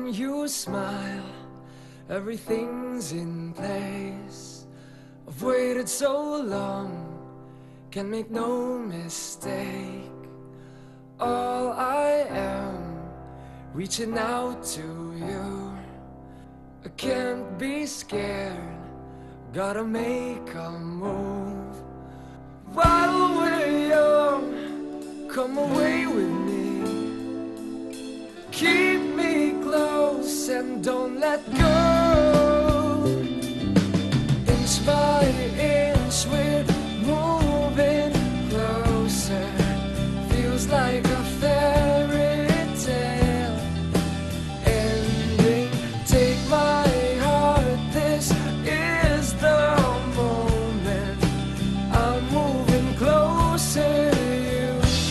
When you smile, everything's in place. I've waited so long, can make no mistake. All I am, reaching out to you. I can't be scared, gotta make a move. While we're young, come away with me. Keep me close and don't let go. Inch by inch we're moving closer. Feels like a fairy tale ending. Take my heart, this is the moment. I'm moving closer to you.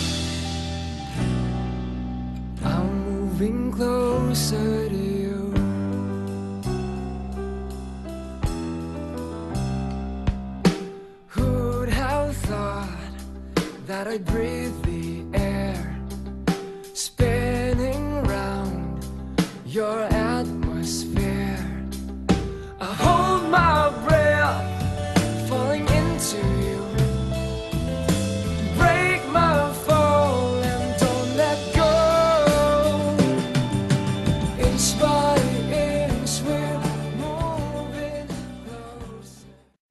I'm moving closer to you. Who'd have thought that I'd breathe the air, spinning round your atmosphere? I hold my breath, falling into you. Break my fall and don't let go. Inch by inch we're moving close.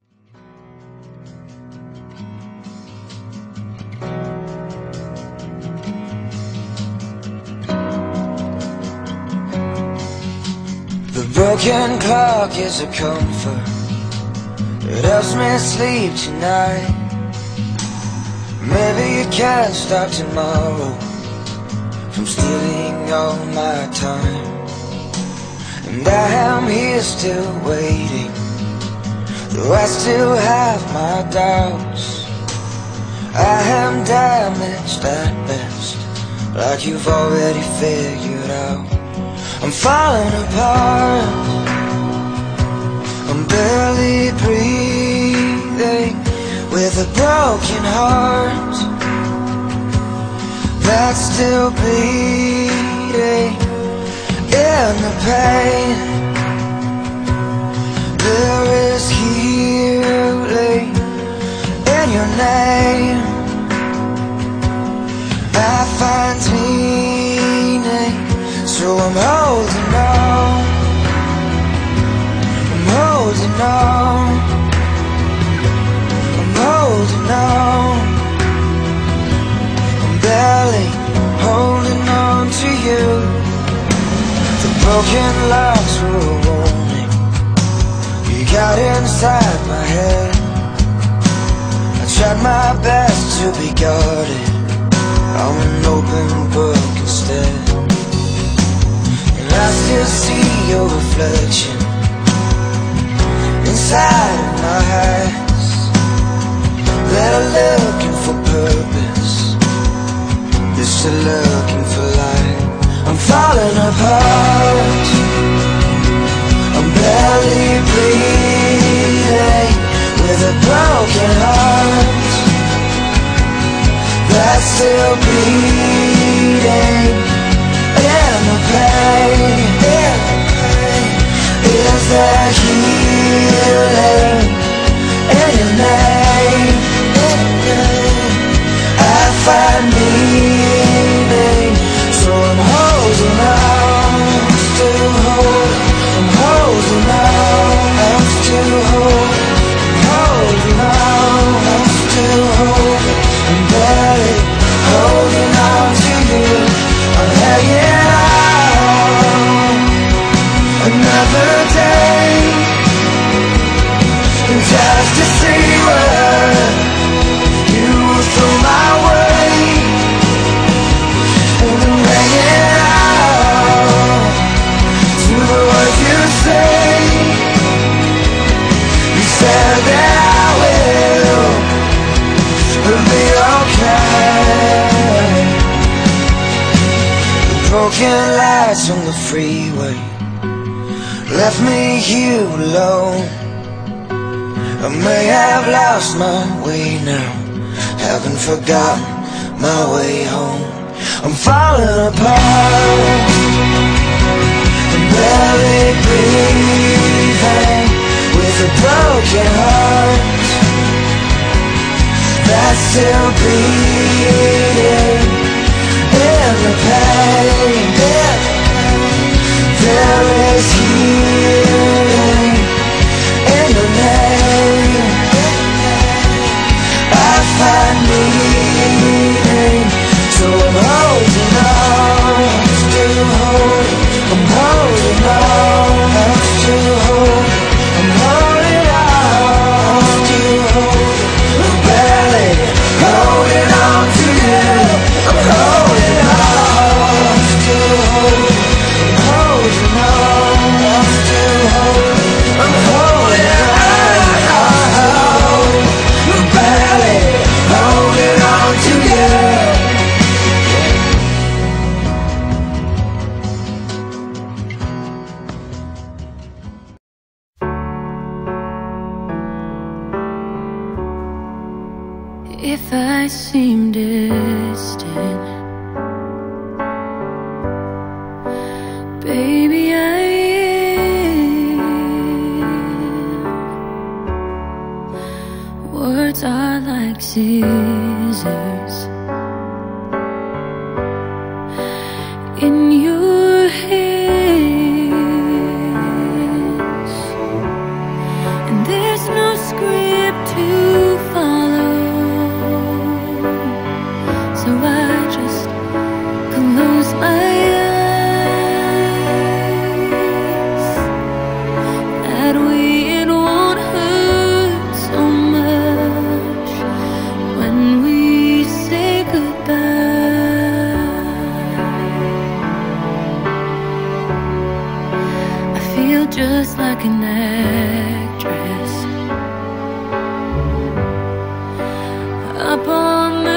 The broken clock is a comfort. It helps me sleep tonight. Maybe you can't stop tomorrow from stealing all my time. And I am here still waiting, though I still have my doubts. I am damaged at best, like you've already figured out. I'm falling apart, I'm barely breathing, with a broken heart that's still bleeding. In the pain, there is healing in your name. I find meaning, so I'm holding on, I'm holding on, I'm holding on. I'm barely holding on to you. The broken locks were a warning. You got inside my head. I tried my best to be guarded, I'm an open book instead. And I still see your reflection inside of my eyes, that are looking for purpose, they're still looking for light. I'm falling apart, I'm barely breathing, with a broken heart that's still bleeding. In the pain, is there healing in your name? I find meaning, so I'm holding on, I'm still holding, I'm holding on, I'm still holding, I'm holding on, I'm still holding, I'm barely holding on to you. I'm hanging on another day, just to see what you will throw my way. And I'm hanging on to the words you say. You said that I will be okay. The broken lights on the freeway left me here alone. I may have lost my way now, haven't forgotten my way home. I'm falling apart, still bleeding in the pain. There is healing in the name. I find meaning, so I'm holding on. I'm still holding. I'm holding on. I'm still holding. I'm holding on. I'm still holding. I'm barely holding on to you. I'm holding on. I'm still holding. I'm holding on. I'm still holding. I'm holding on. I'm barely holding on to you. If I seem distant, baby, I am. Words are like scissors in your hands, and there's no script to follow. So I just close my eyes. That way it won't hurt so much when we say goodbye. I feel just like an actress up on the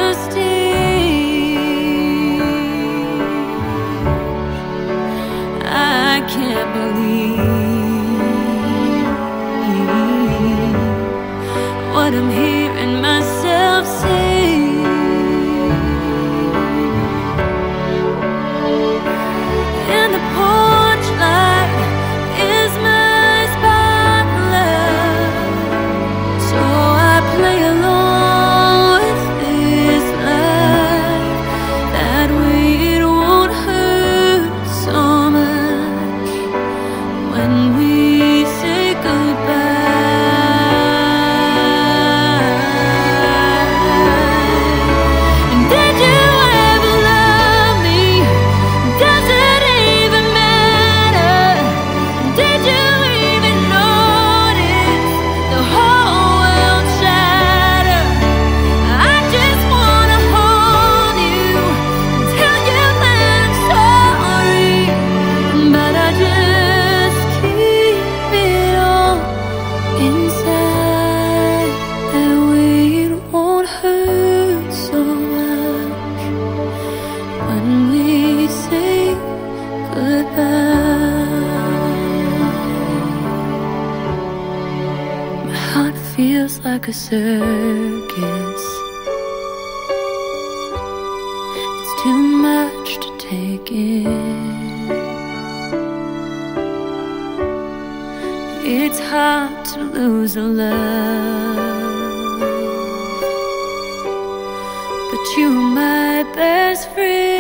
I can't believe what I'm hearing myself say. And the porch light is my spotlight, so I play along with this life. That way it won't hurt so much when we say goodbye. And did you ever love me? Does it even matter? Did you even notice the whole world shatter? I just wanna hold you and tell you that I'm sorry, but I just keep it all inside. That way it won't hurt so much when we say goodbye. My heart feels like a circus. It's too much to take in. It's hard to lose a love, but you're my best friend.